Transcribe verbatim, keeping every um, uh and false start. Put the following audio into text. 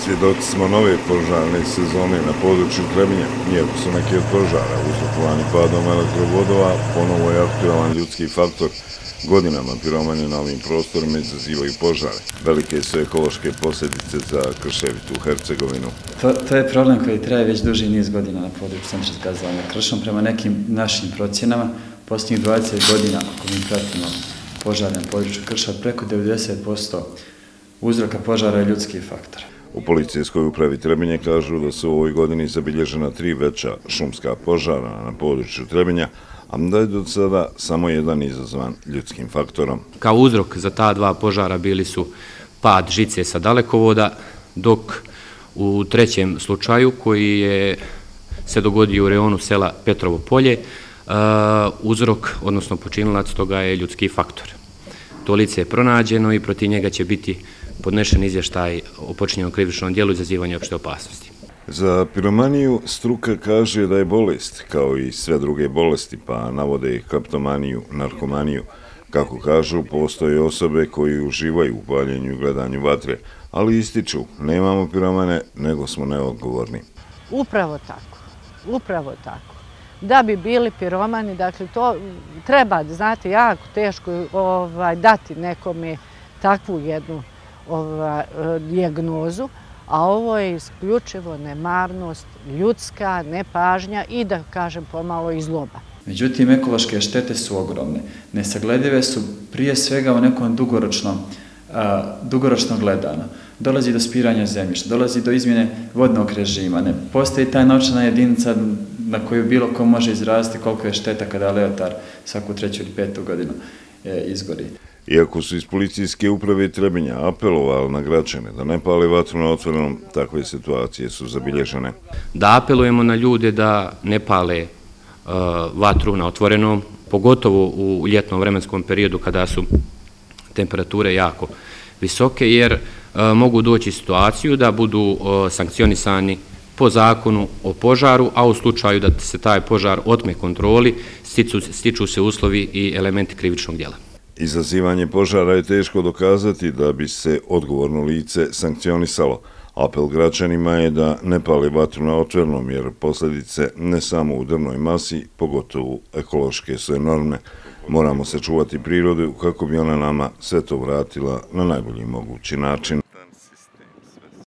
Svjedoci smo nove požarne sezone na području Trebinja. Iako su neki od požara uzrokovani padom elektrovodova, ponovo je aktualan ljudski faktor. Godinama piromani na ovim prostorima izazivaju požare. Velike su ekološke posljedice za krševitu Hercegovinu. To, to je problem koji traje već duži niz godina na području Centarskog zaljeva kršom. Prema nekim našim procjenama, posljednjih dvadeset godina, ako mi pratimo požare na području krša, preko devedeset posto uzroka požara je ljudski faktor. U policijskoj upravi Trebinje kažu da su u ovoj godini zabilježena tri veća šumska požara na području Trebinja, a da je do sada samo jedan izazvan ljudskim faktorom. Kao uzrok za ta dva požara bili su pad žice sa dalekovoda, dok u trećem slučaju koji je se dogodio u reonu sela Petrovo polje, uh, uzrok, odnosno počinilac toga je ljudski faktor. To lice je pronađeno i protiv njega će biti podnešen izvještaj o počinjenom krivičnom djelu izazivanja opšte opasnosti. Za piromaniju struka kaže da je bolest, kao i sve druge bolesti, pa navode kleptomaniju, narkomaniju. Kako kažu, postoje osobe koji uživaju u paljenju i gledanju vatre, ali ističu, nemamo piromane, nego smo neodgovorni. Upravo tako, upravo tako. Da bi bili piromani, dakle, to treba, znate, jako teško ovaj, dati nekome takvu jednu ovaj, dijagnozu, a ovo je isključivo nemarnost, ljudska nepažnja i, da kažem, pomalo i zloba. Međutim, ekološke štete su ogromne. Nesagledive su prije svega u nekom dugoročnom, a, dugoročno gledano. Dolazi do spiranja zemljišta, dolazi do izmjene vodnog režima. Ne postoji ta novčana jedinica na koju bilo ko može izraziti koliko je šteta kada leotar svaku treću ili petu godinu e, izgori. Iako su iz policijske uprave Trebinja apelovali na građane da ne pale vatru na otvorenom, takve situacije su zabilježene. Da apelujemo na ljude da ne pale uh, vatru na otvorenom, pogotovo u ljetnom vremenskom periodu kada su temperature jako visoke, jer uh, mogu doći situaciju da budu uh, sankcionisani po zakonu o požaru, a u slučaju da se taj požar otme kontroli, stiču, stiču se uslovi i elementi krivičnog djela. Izazivanje požara je teško dokazati da bi se odgovorno lice sankcionisalo. Apel građanima je da ne pale vatru na otvorenom, jer posljedice ne samo u drvnoj masi, pogotovo ekološke su enormne. Moramo sačuvati prirodu kako bi ona nama sve to vratila na najbolji mogući način.